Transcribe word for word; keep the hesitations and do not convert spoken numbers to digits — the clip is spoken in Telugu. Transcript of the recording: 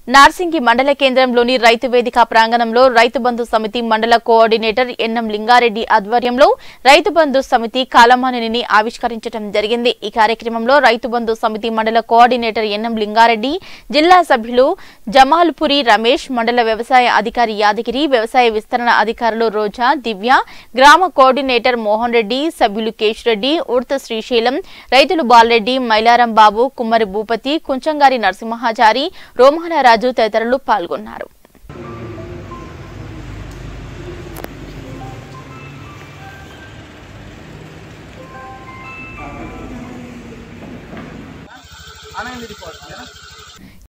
నార్సింగి మండల కేంద్రంలోని రైతు వేదిక ప్రాంగణంలో రైతు బంధు సమితి మండల కోఆర్డినేటర్ ఎన్ఎం లింగారెడ్డి ఆధ్వర్యంలో రైతు బంధు సమితి కాలమానిని ఆవిష్కరించడం జరిగింది। ఈ కార్యక్రమంలో రైతు బంధు సమితి మండల కోఆర్డినేటర్ ఎన్ఎం లింగారెడ్డి, జిల్లా సభ్యులు జమాల్పురి రమేష్, మండల వ్యవసాయ అధికారి యాదగిరి, వ్యవసాయ విస్తరణ అధికారులు రోజా, దివ్య, గ్రామ కోఆర్డినేటర్ మోహన్ రెడ్డి, సభ్యులు కేశ్ రెడ్డి, ఉర్త శ్రీశైలం, రైతులు బాలరెడ్డి, మైలారం బాబు, కుమ్మరి భూపతి, కుంచంగారి నరసింహాచారి, రోమాల రాజు తదితరులు పాల్గొన్నారు। ఆనందించుకో